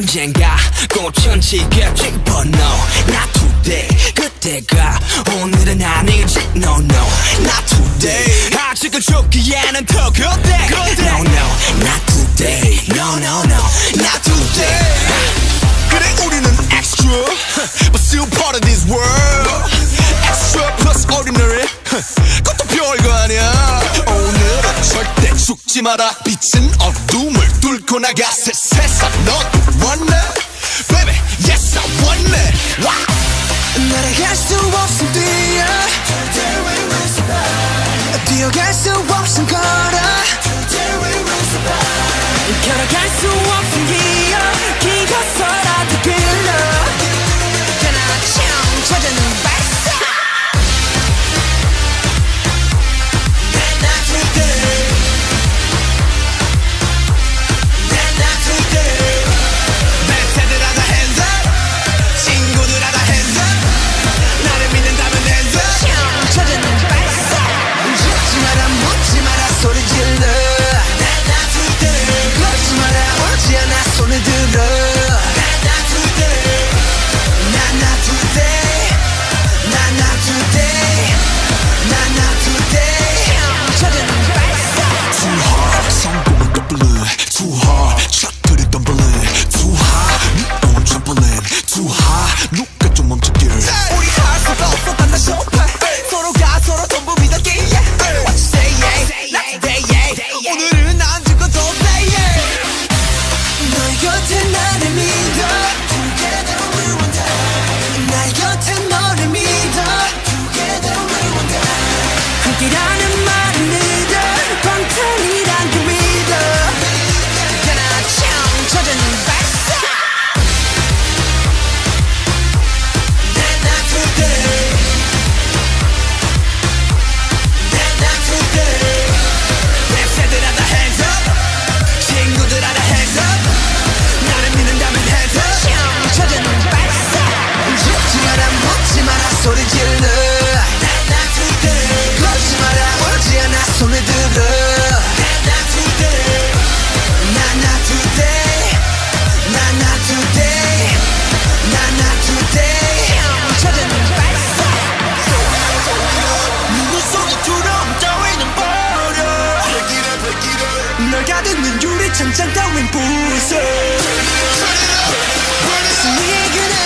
언젠가 꽃은 지겠지 but no not today 그때가 오늘은 아니지 no no not today 아직은 죽기에는 더 그때 no no not today no no no not today 그래 우리는 extra but still part of this world extra plus ordinary 그것도 별거 아니야 오늘은 절대 죽지 마라 빛은 어둠을 뚫고 나가 새 세상 넌 원해 baby yes I want it wow 날아갈 수 없음 뛰어 Today we will survive 뛰어갈 수 없음 걸어 Today we will survive 걸어갈 수 없음 기어 기어서라도 빌려 그나참 찾아는 발사 Not today Not today 멘트들하다 hands up 친구들하다 hands up 나를 믿는다면 hands up 찾아는 발사 죽지 마라 묻지 마라 소리 질러 Not today 걷지 마라 오지 않아 손을 들어 Not today Not today Not today Not today 찾아는 발사 Too hard 성공은 더블은 Too hard 샷들이 덤블링 Too high 네 own trampoline Too high 누가 좀 멈췄길 우리 할 수가 없어 단다 쇼파 서로가 서로 전부 믿었기에 What you say yeah Not today yeah 오늘은 안 죽어도 play yeah 너의 곁에 나를 믿어 Together we will die 나의 곁에 너를 믿어 Together we will die 함께라는 말은 믿어 방탄이란 그 믿어 그나참 찾아는 발사 Not today Not today 랩새들하다 hands up 친구들하다 hands up 나를 믿는다면 hands up 찾아는 발사 죽지 마라 묻지 마라 소리 질러 Not today 걷지 마라 오지 않아 손을 들어 Not today Not today Not today Not today 찾아는 발사 누구 소리처럼 따위는 버려 널 가두는 유리창장 따윈 부숴 승리의 그날